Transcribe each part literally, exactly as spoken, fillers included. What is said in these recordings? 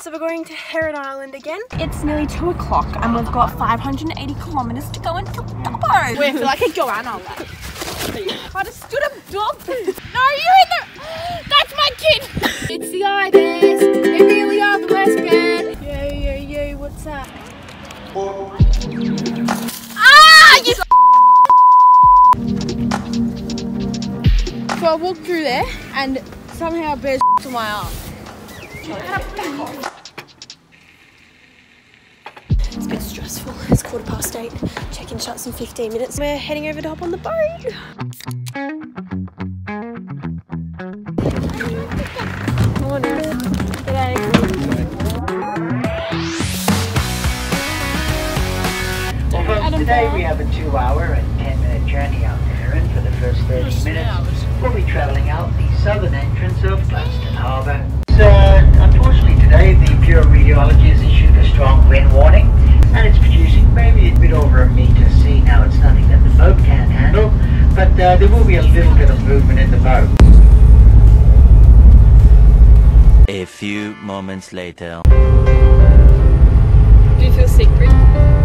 So we're going to Heron Island again. It's nearly two o'clock and we've got five hundred eighty kilometres to go until Dubbo. We feel like a Joanna. I just stood a dog poo. No, you're in the... That's my kid. It's the Ibis. They really are the best band. Yo, yo, yo, what's up? Ah, you... So I walked through there and somehow bears to my arm. It's a bit stressful. It's quarter past eight. Check-in shuts in fifteen minutes. We're heading over to hop on the boat. Morning. G'day. Well, folks, today we have a two hour and ten minute journey out to Heron. For the first thirty minutes, we'll be travelling out the southern entrance of Gladstone Harbour. So, unfortunately today, the Bureau of Meteorology has issued a strong wind warning, and it's producing maybe a bit over a metre C. Now, it's nothing that the boat can handle, but uh, there will be a little bit of movement in the boat. A few moments later. Do you feel sick, Brie?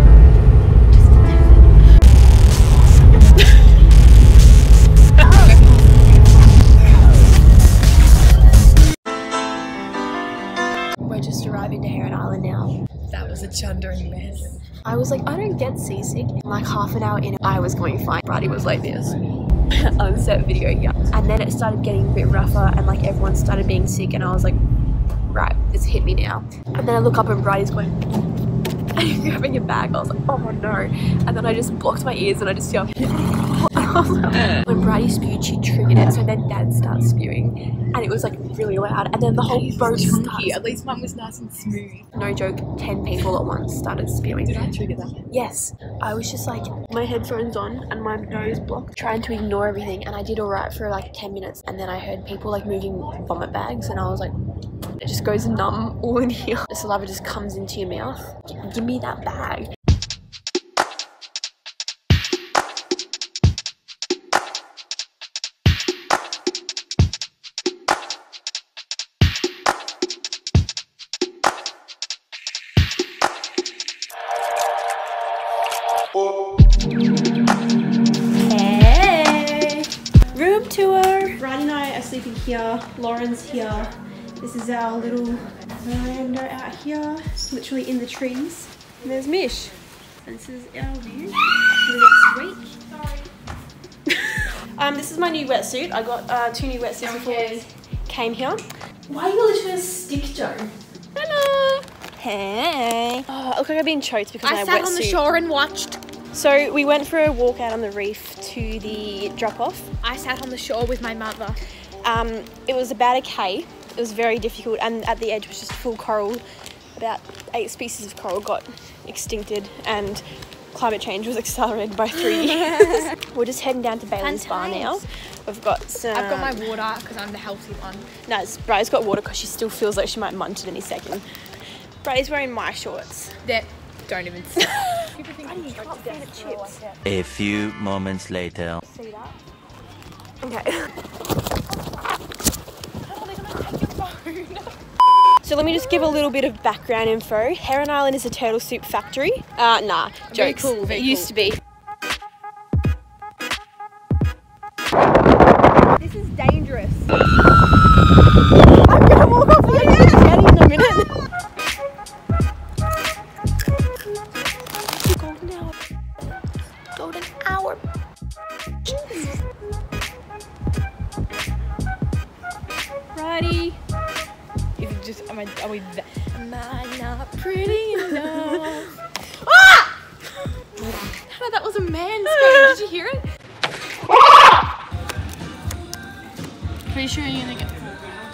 We're just arriving to Heron Island now. That was a chundering mess. I was like, I don't get seasick. Like half an hour in, I was going fine. Brady was like this. Unset video, yeah. And then it started getting a bit rougher and like everyone started being sick and I was like, right, it's hit me now. And then I look up and Brady's going, and he's grabbing a bag. I was like, oh no. And then I just blocked my ears and I just yelled, when Brady spewed, she triggered it, so then Dad starts spewing, and it was like really loud, and then the whole boat starts. At least mine was nice and smooth. No joke, ten people at once started spewing. Did I trigger that? Yes, I was just like, my headphones on and my nose blocked, trying to ignore everything, and I did alright for like ten minutes, and then I heard people like moving vomit bags, and I was like, it just goes numb all in here. The saliva just comes into your mouth. G give me that bag. Hey! Room tour! Brady and I are sleeping here. Lauren's here. This is our little veranda out here, literally in the trees. And there's Mish. And this is our view for the next week. um, this is my new wetsuit. I got uh, two new wetsuits before we came here. Why are you literally a stick, Joe? Hello! Hey! Oh, I look like I've been choked because I my sat wetsuit. on the shore and watched. So we went for a walk out on the reef to the drop-off. I sat on the shore with my mother. Um, it was about a K. It was very difficult, and at the edge was just full coral. About eight species of coral got extincted, and climate change was accelerated by three years. We're just heading down to Bailey's Bar now. We've got some... I've got my water because I'm the healthy one. No, it's, Brady's got water because she still feels like she might munch at any second. Brady's wearing my shorts. That don't even see. Brady, you can't stand at chips. A few moments later. See that? Okay. So let me just give a little bit of background info. Heron Island is a turtle soup factory. Uh, nah, Very jokes. cool, very it used cool. to be. This is dangerous. I'm gonna walk off the edge of the jetty in a minute. Golden hour. Golden hour. Righty. Is it just, am I, are we that? Am I not pretty enough? Ah! Hannah, that was a man scream. Did you hear it? Pretty sure you're gonna get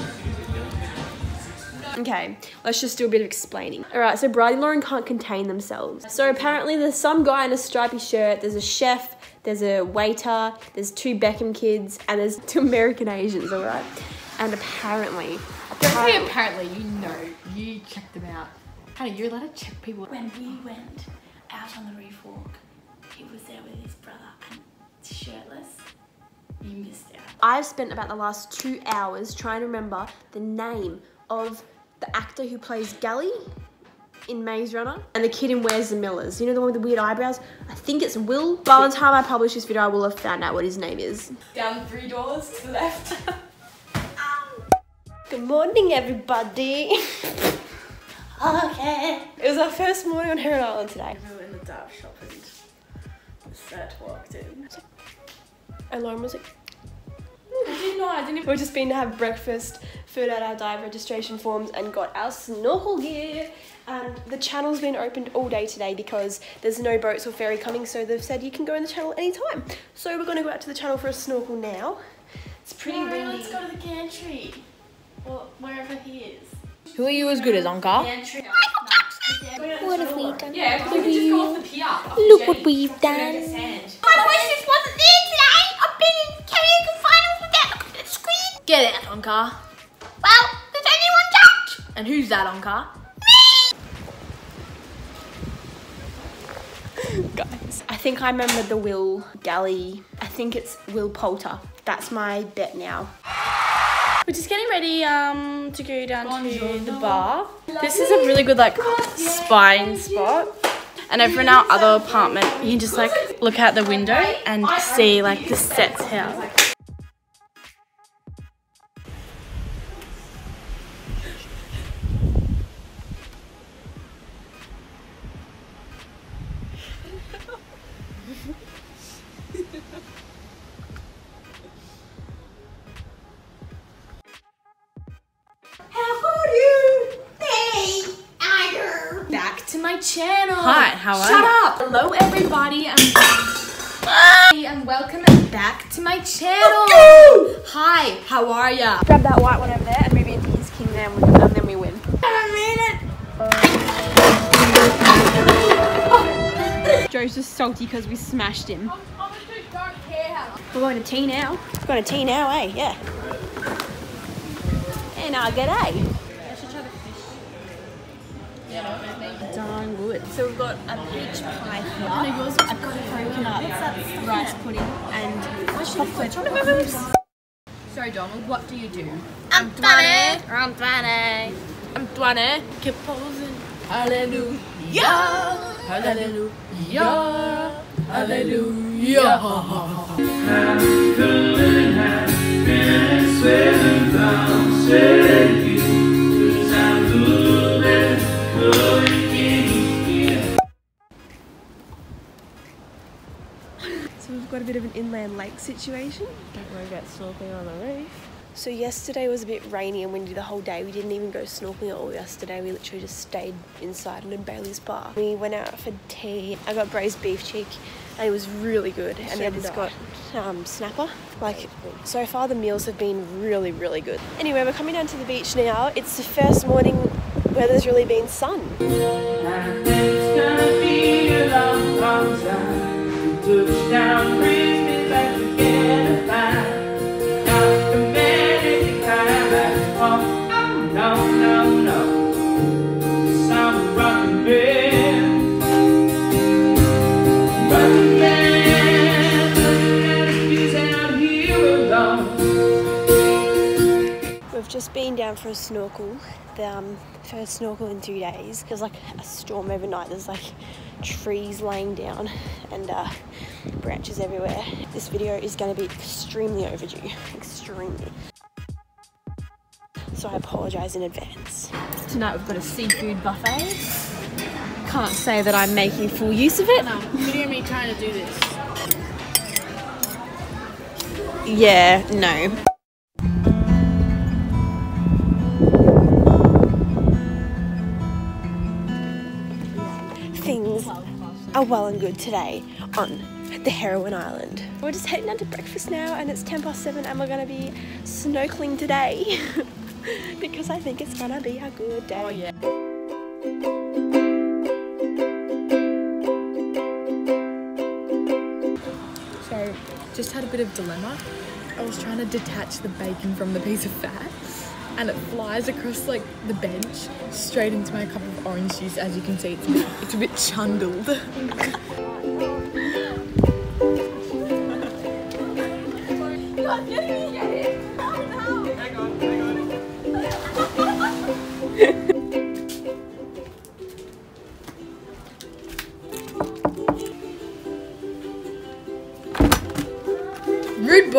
Okay, let's just do a bit of explaining. All right, so Brady and Lauren can't contain themselves. So apparently there's some guy in a stripy shirt, there's a chef, there's a waiter, there's two Beckham kids, and there's two American Asians, all right? And apparently, Don't say apparently, you know, you checked them out. Hannah, you're allowed to check people. When we went out on the reef walk, he was there with his brother and shirtless. You missed out. I've spent about the last two hours trying to remember the name of the actor who plays Gally in Maze Runner, and the kid in Where's the Millers. You know, the one with the weird eyebrows? I think it's Will. By the time I publish this video, I will have found out what his name is. Down three doors to the left. Good morning, everybody. Okay. It was our first morning on Heron Island today. We were in the dark shop and the set walked in. And Lauren was like, I didn't know, I didn't even... we've just been to have breakfast, filled out our dive registration forms and got our snorkel gear. And the channel's been opened all day today because there's no boats or ferry coming, so they've said you can go in the channel anytime. So we're gonna go out to the channel for a snorkel now. It's pretty No, windy. let's go to the gantry. Or wherever he is. Who are you as good as, Anka? Gantry. What have we done? Yeah, we can just go off the pier. off the Look jetty. what we've We're gonna get done. sand. My voice just wasn't there today. I've been in karaoke finals without looking at the screen. Get out, Anka. Well, there's only one judge. And who's that, Anka? Guys, I think I remember the Will Gally. I think it's Will Poulter. That's my bet now. We're just getting ready um to go down to the bar. This is a really good like spine spot. And over in our other apartment, you can just like look out the window and see like the sets here. Back to my channel. Hi, how are Shut you? up. Hello, everybody, and, and welcome back to my channel. Hi, how are ya? Grab that white one over there and move into his king then, and then we win. Joe's just salty because we smashed him. We're going to tea now. We're going to tea now, eh? Yeah. And I get A. Darn good. So we've got a peach pie here. I've got a coconut rice pudding and chocolate muffins. Sorry, Donald, what do you do? I'm funny. I'm twenty. I'm twenty. Keep posing. Hallelujah. Hallelujah. Hallelujah. So we've got a bit of an inland lake situation. Don't worry about snorkeling on the reef. So yesterday was a bit rainy and windy the whole day. We didn't even go snorkeling at all yesterday. We literally just stayed inside in Bailey's bar. We went out for tea. I got braised beef cheek and it was really good. And So the others did I. got um, snapper. Like, so far the meals have been really, really good. Anyway, we're coming down to the beach now. It's the first morning where there's really been sun. It's gonna be a long, long time. Touchdown brings me back together fine. Not the many time at home. No, no, no. I'm a rockin' man. Rockin' man. And he's out here alone. We've just been down for a snorkel. The um, first snorkel in two days. There's like a storm overnight. There's like trees laying down and uh, branches everywhere. This video is going to be extremely overdue. Extremely. So I apologise in advance. Tonight we've got a seafood buffet. Can't say that I'm making full use of it. No, video me trying to do this. Yeah, no. Things are well and good today on the Heron Island. We're just heading down to breakfast now and it's ten past seven and we're going to be snorkeling today because I think it's going to be a good day. Oh yeah. So, just had a bit of dilemma. I was trying to detach the bacon from the piece of fat and it flies across like the bench straight into my cup of orange juice. As you can see, it's a bit, it's a bit chundled.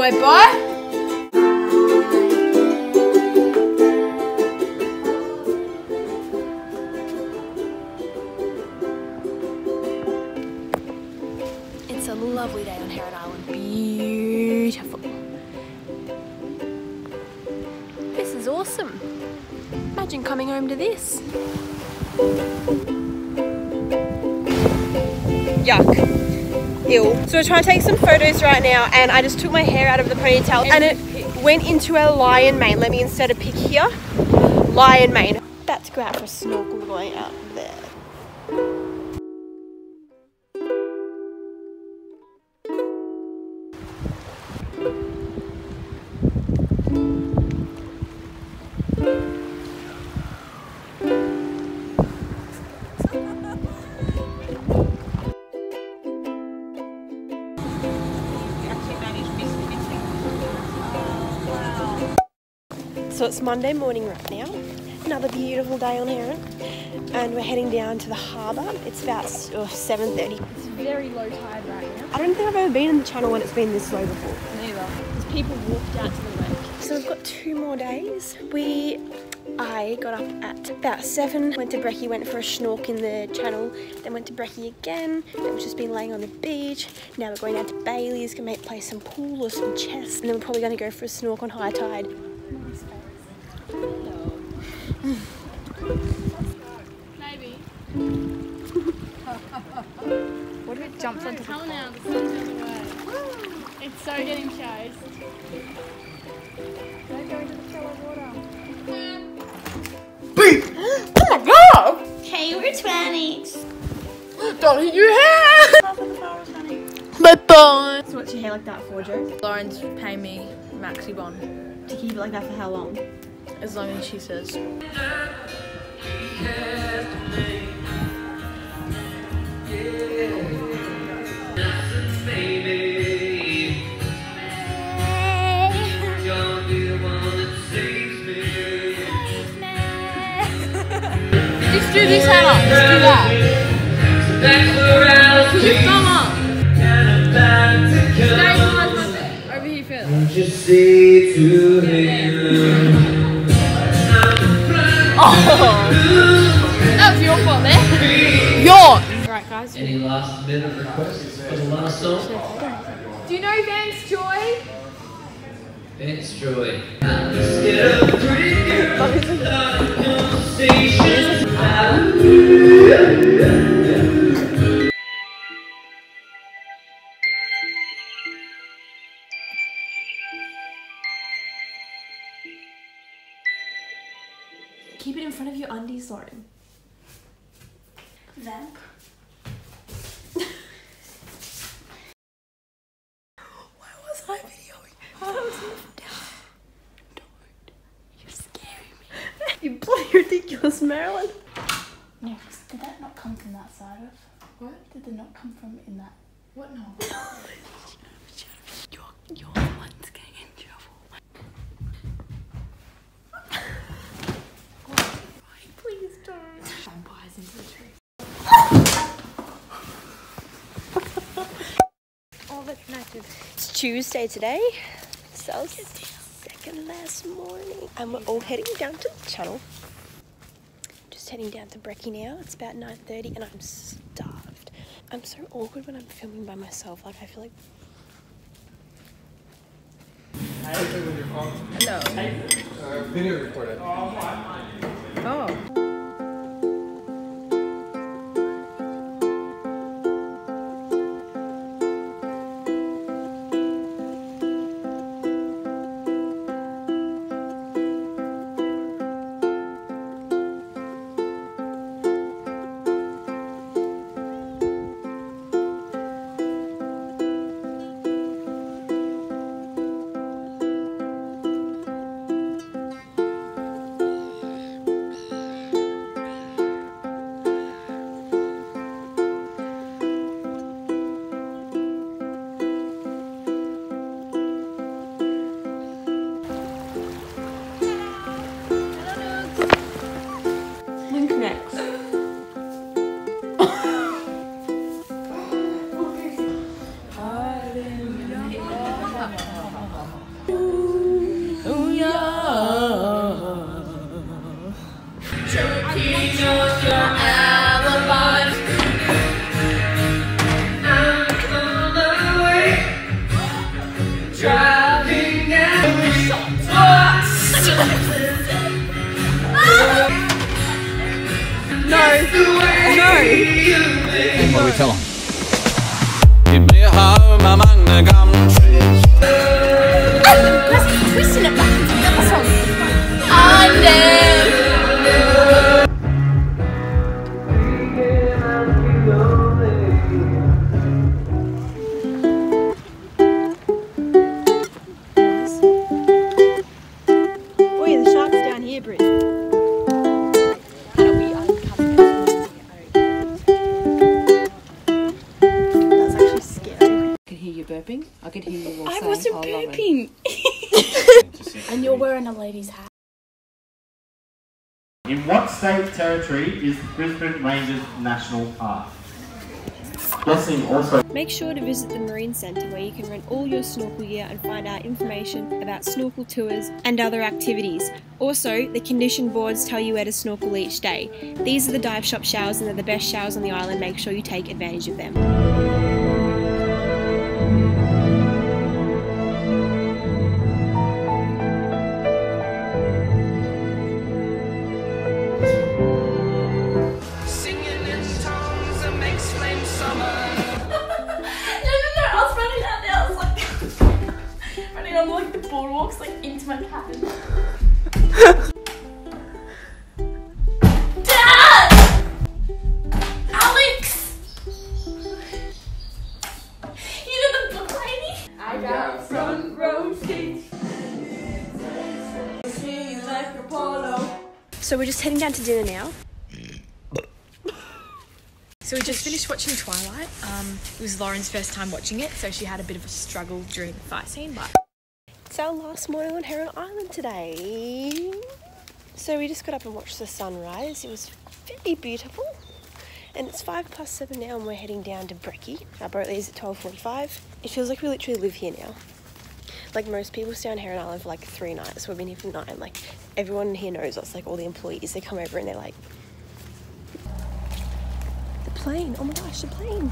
Bye bye. It's a lovely day on Heron Island. Beautiful. This is awesome. Imagine coming home to this. Yuck. Ew. So we're trying to take some photos right now, and I just took my hair out of the ponytail and it went into a lion mane. Let me insert a pic here. Lion mane. About to go out for a snorkel going out there. So it's Monday morning right now, another beautiful day on Heron, and we're heading down to the harbour. It's about oh, seven thirty. It's very low tide right now. I don't think I've ever been in the channel when it's been this low before. Neither. Because people walked out to the lake. So we've got two more days. We, I got up at about seven, went to Brekkie, went for a snork in the channel, then went to Brekkie again, then we've just been laying on the beach. Now we're going down to Bailey's, gonna make play some pool or some chess, and then we're probably gonna go for a snork on high tide. Maybe. What if it jumps onto the Come now, the sun's on the way. It's so getting chased. Don't go into the shallow water. Oh my god! Okay, we're twenties. Don't hit your head! Bye bye! So what's your hair like that for, Joe? Lauren's paying me maxi bond. To keep it like that for how long? As long as she says. Just do this, Hannah. Just do that. Put your thumb up. Stay over here first. Just say to him. That was your fault there. Yours. Alright, guys. Any last minute requests for the last song? Do you know Vance Joy? It's Joy. Let's get a pretty girl conversation. Keep it in front of your undies, Lauren. Vamp. Why was I videoing? I was down. Don't. You're scaring me. You bloody ridiculous, Marilyn. No, did that not come from that side of? What? Did it not come from in that? What no? You're, you're the one's getting in trouble. Please don't. Vampires into the tree. Oh, that's nice. It's Tuesday today, so it's second last morning, and we're all heading down to the channel. Just heading down to Brekkie now. It's about nine thirty, and I'm starved. I'm so awkward when I'm filming by myself. Like I feel like. No. Uh, video recorded. Oh. What do we tell them? Give me a home among the gum trees. Let's twist it back. That's all. I'm dead. Oh yeah, the shark's down here, Brit. Burping? I could hear you all I saying, wasn't "Oh, love it." burping. And you're wearing a lady's hat. In what state territory is Brisbane Rangers National Park? Guessing also. Make sure to visit the Marine Centre where you can rent all your snorkel gear and find out information about snorkel tours and other activities. Also, the condition boards tell you where to snorkel each day. These are the dive shop showers and they're the best showers on the island. Make sure you take advantage of them. I'm like the boardwalks like into my cabin. Dad! Alex! You know the book lady? I got front row seats. Like a polo. So we're just heading down to dinner now. So we just finished watching Twilight. Um, it was Lauren's first time watching it, so she had a bit of a struggle during the fight scene, but It's our last morning on Heron Island today. So we just got up and watched the sunrise. It was very beautiful. And it's five past seven now and we're heading down to Brekkie. Our boat leaves at twelve forty-five. It feels like we literally live here now. Like most people stay on Heron Island for like three nights. We've been here for nine. Like everyone here knows us, like all the employees, they come over and they're like, the plane, oh my gosh, the plane.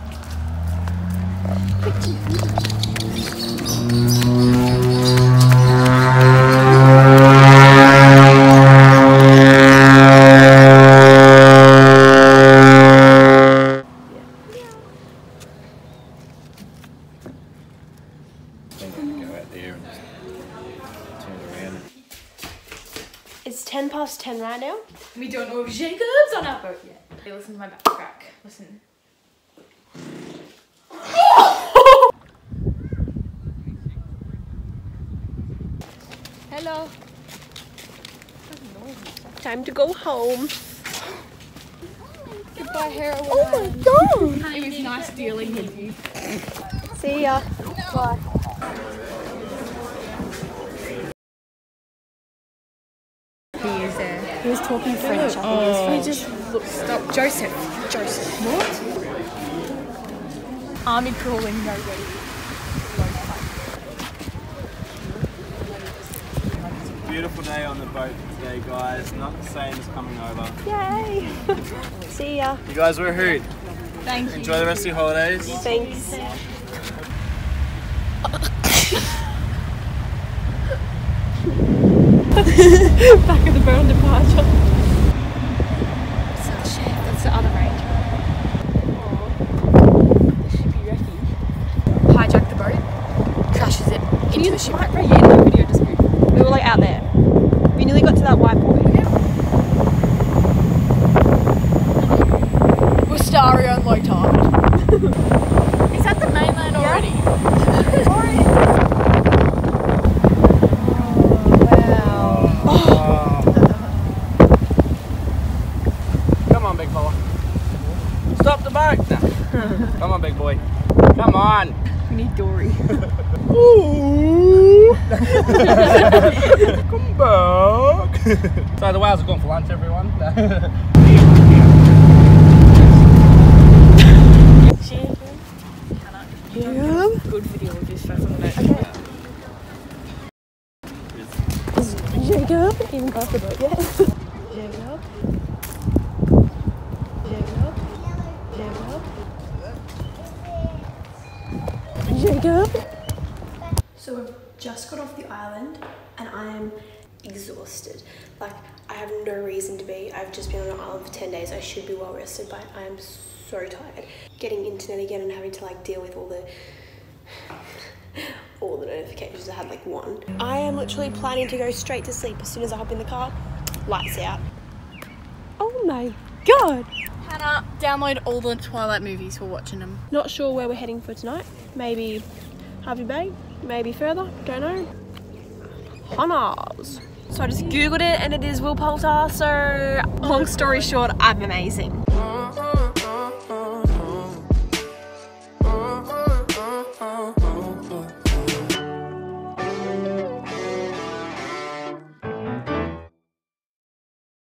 It's ten past ten right now. we don't know if Jacob's on our boat yet. Hey, listen to my back crack. Listen. Hello. Time to go home. Goodbye, Hero. Oh my god! It was nice dealing with you. See ya. Bye. He is there. He was talking French. I think Oh. he was French. He just look, stop. Joseph. Joseph. What? Army crawling, no way. Beautiful day on the boat today, guys. Not the same as coming over. Yay! See ya. You guys were a hoot. Thank you. Enjoy the rest of your holidays. Thanks. Back of the boat on departure. That's the other range. This should be wrecky. Hijack the boat. Crashes it Can into you the ship. right, right, yeah, no video, just move. We were like out there. We nearly got to that white boy. We're starry on low tide. Is that the mainland already? Come on, big fella. Stop the boat. No. Come on, big boy. Come on. We need Dory. Ooh. Come back. So the whales have gone for lunch, everyone. Good video of this first on the Jacob even got off the boat yet? Jacob? Jacob. So we've just got off the island and I am exhausted. Like, I have no reason to be. I've just been on an island for ten days. I should be well rested, but I am so tired. Getting internet again and having to like deal with all the all the notifications. I had like one. I am literally planning to go straight to sleep as soon as I hop in the car. Lights out. Oh my god. Hannah, download all the Twilight movies. We're watching them. Not sure where we're heading for tonight. Maybe Harvey Bay, maybe further, don't know. Hannah's. So I just googled it and it is Will Poulter, so long story short, I'm amazing.